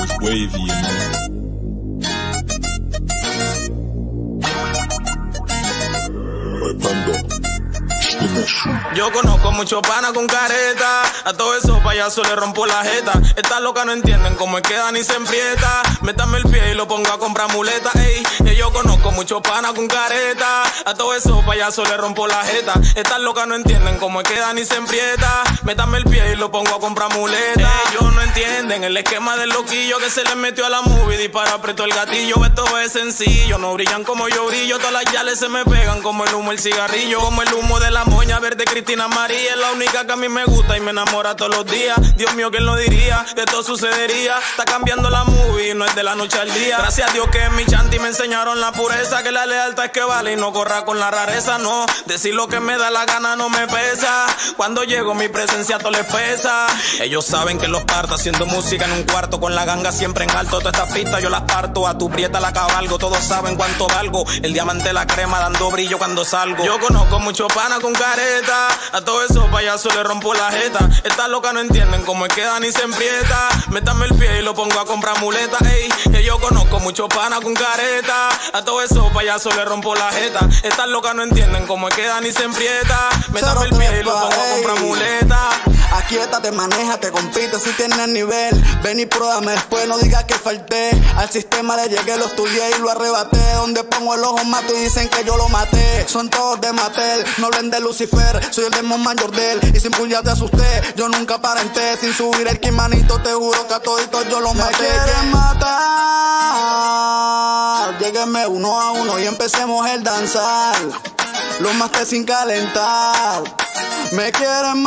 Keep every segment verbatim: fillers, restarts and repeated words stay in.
Wavy, you know. Yo conozco muchos panas con careta, a todos esos payasos le rompo la jeta. Estas locas no entienden cómo es que Dani se emprieta. Métame el pie y lo pongo a comprar muletas, ey. Que yo conozco muchos panas con careta, a todos esos payasos le rompo la jeta. Estas locas no entienden cómo es que Dani se emprieta. Métame el pie y lo pongo a comprar muletas. Ellos no entienden el esquema del loquillo que se les metió a la movie, dispara, apretó el gatillo. Esto es sencillo, no brillan como yo brillo. Todas las yales se me pegan como el humo el cigarrillo, como el humo de la moña verde Cristina María. Es la única que a mí me gusta y me enamora todos los días. Dios mío, ¿quién lo diría? De todo sucedería. Está cambiando la movie, no es de la noche al día. Gracias a Dios que en mi chanti me enseñaron la pureza, que la lealtad es que vale y no corra con la rareza. No, decir lo que me da la gana no me pesa. Cuando llego mi presencia todo les pesa. Ellos saben que los parto haciendo música en un cuarto con la ganga siempre en alto. Todas estas pistas yo las parto, a tu prieta la cabalgo. Todos saben cuánto valgo, el diamante la crema dando brillo cuando salgo. Yo conozco muchos panas con careta, a todos esos payasos le rompo la jeta. Estas locas no entienden cómo es que Dani se emprieta. Métame el pie y lo pongo a comprar muletas, ey. Que yo conozco muchos panas con careta, a todos esos payasos le rompo la jeta. Estas locas no entienden cómo es que Dani se emprieta. Métame el pie y lo pongo a comprar muletas. Aquíétate, manéjate, compite si tienes nivel. Ven y pruébame después, no digas que falté. Al sistema le llegué, lo estudié y lo arrebaté. Donde pongo el ojo mato y dicen que yo lo maté. Son todos de Mattel, no hablen de Lucifer. Soy el demon mayor de él y sin puñal te asusté. Yo nunca aparenté, sin subir el manito te juro que a toditos yo lo maté. Me quieren matar, lléguenme uno a uno y empecemos el danzar. Los maté sin calentar. Me quieren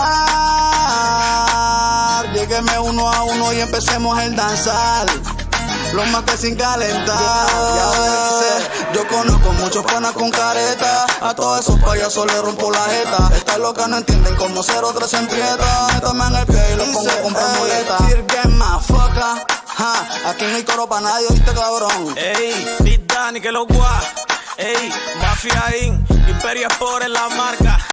matar, lléguenme uno a uno y empecemos el danzar. Los maté sin calentar. Ya ves, yo conozco muchos panas con careta, a todos esos payasos le rompo la jeta. Estas locas no entienden cómo cero tres se empieta. Métame en el pie y lo pongo a comprar muleta. Motherfucker, ja, aquí no hay coro pa' nadie, ¿oíste, cabrón? Ey, Big Dani que lo guá. Ey, Mafia Inc, Imperio Sport en la marca.